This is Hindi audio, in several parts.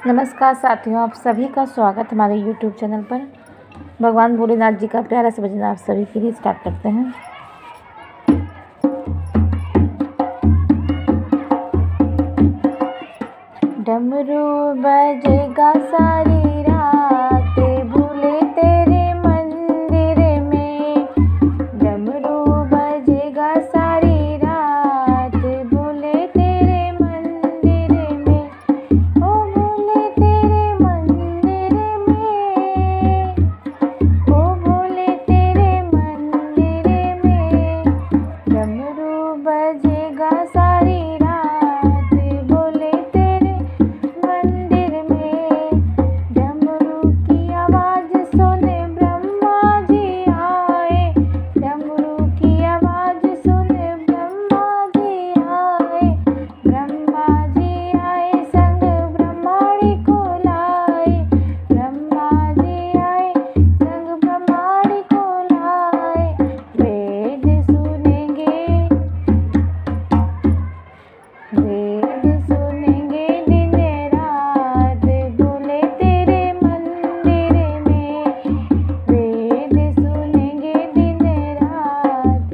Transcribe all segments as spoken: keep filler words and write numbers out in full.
नमस्कार साथियों, आप सभी का स्वागत हमारे यूट्यूब चैनल पर। भगवान भोलेनाथ जी का प्यारा सा भजन आप सभी के लिए स्टार्ट करते हैं। डमरू बजेगा सारी रात भोले तेरे मंदिर में। डमरू बजेगा सारी रात भोले तेरे मंदिर में। ओ भोले तेरे मंदिर में, ओ भोले तेरे मंदिर में। डमरू बजेगा सारी रात भोले तेरे मंदिर में। डमरू की आवाज़ सुन ब्रह्मा जी आए। डमरू की आवाज़ सुन ब्रह्मा जी आए। ब्रह्मा जी आए संग ब्रह्माणी को लाए। ब्रह्मा जी आए संग ब्रह्माणी को लाए। वेद सुनेंगे, वेद सुनेंगे दिन रात भोले तेरे मंदिर में। वेद सुनेंगे दिन रात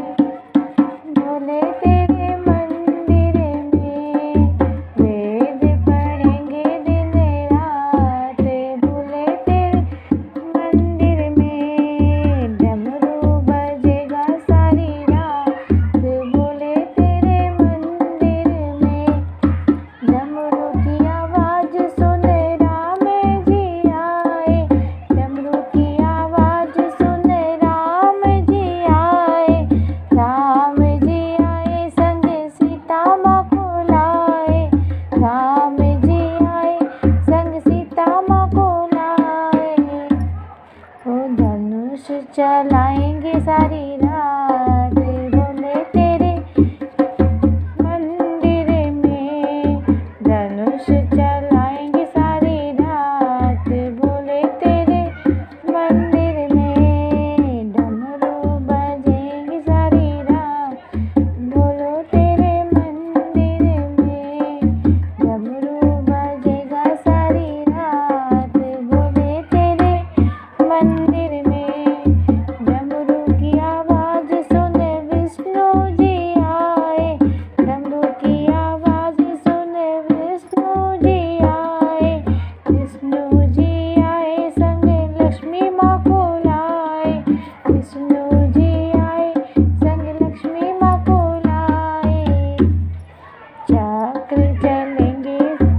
भोले तेरे मंदिर में। वेद पढ़ेंगे दिन रात भोले तेरे मंदिर में। डमरू बजेगा सारी रात भोले तेरे मंदिर में। डमरू की आवाज़ सुन राम जी आए। डमरू की आवाज़ सुन राम जी आए। राम जी आए संग सीता माँ को लाए। राम जी आए संग सीता माँ को लाए। ओ धनुष चलाएंगे सारी रात भोले तेरे मंदिर में। धनुष चलाएंगे सारी रात भोले तेरे मंदिर में। डमरू बजेंगे सारी रात भोले तेरे मंदिर में। डमरू बजेगा सारी रात भोले तेरे मंदिर में। डमरू की आवाज़ सुन विष्णु जी आए। डमरू की आवाज़ सुन विष्णु जी आए। विष्णु जी आए संग लक्ष्मी माँ को लाए। विष्णु जी आए संग लक्ष्मी माँ को लाए। चक्र चलेंगे,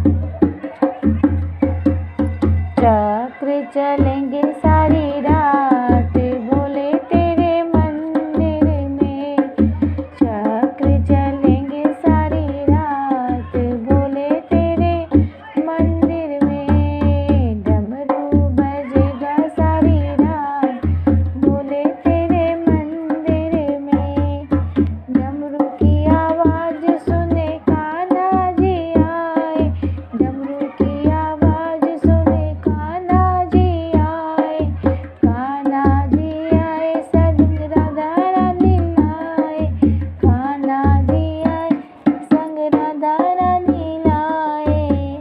चक्र चलेंगे सारी रात भोले तेरे मंदिर में। चक्र चलेंगे सारी रात भोले तेरे मंदिर में। डमरू बजेगा सारी रात भोले तेरे मंदिर में। डमरू की आवाज़ सुने कान्हा जी आए। डमरू की आवाज़ सुने कान्हा जी आए। कान्हा जी आए संग राधा रानी लाए। कान्हा जी आए संग राधा रानी लाए।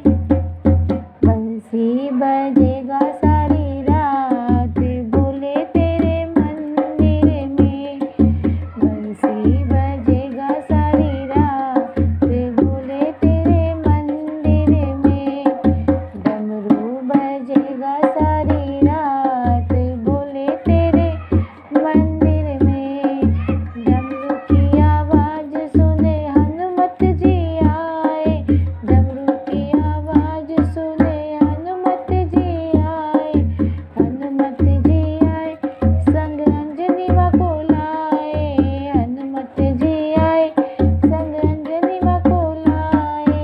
बंसी बजेगा सारी रात भोले तेरे मंदिर में। बंसी बजेगा सारी रात भोले तेरे मंदिर में। डमरू बजेगा सारी रात भोले तेरे मंदिर में। डमरू की आवाज़ सुने हनुमत जी आए। डमरू की आवाज़ सुने हनुमत जी आए। हनुमत जी आए संग अंजनी माँ को लाए। हनुमत जी आए संग अंजनी माँ को लाए।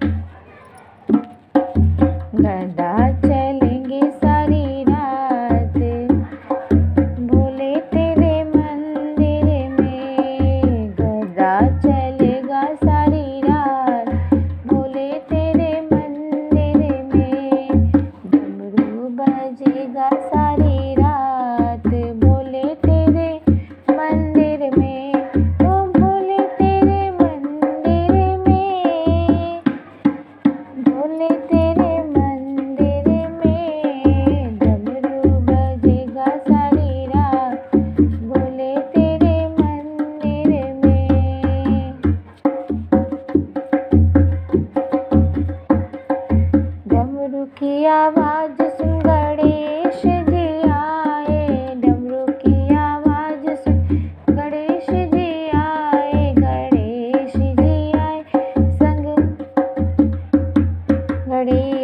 गदा चलेंगे सारी रात भोले तेरे मंदिर में। गदा चलेगा सारी रात भोले तेरे मंदिर में। डमरू बजेगा सारी रात भोले तेरे मंदिर में। ओ भोले तेरे मंदिर में, भोले तेरे की आवाज़ सुन गणेश जी आए, डमरू की आवाज़ सुन गणेश जी आए, गणेश जी आए संग गणेश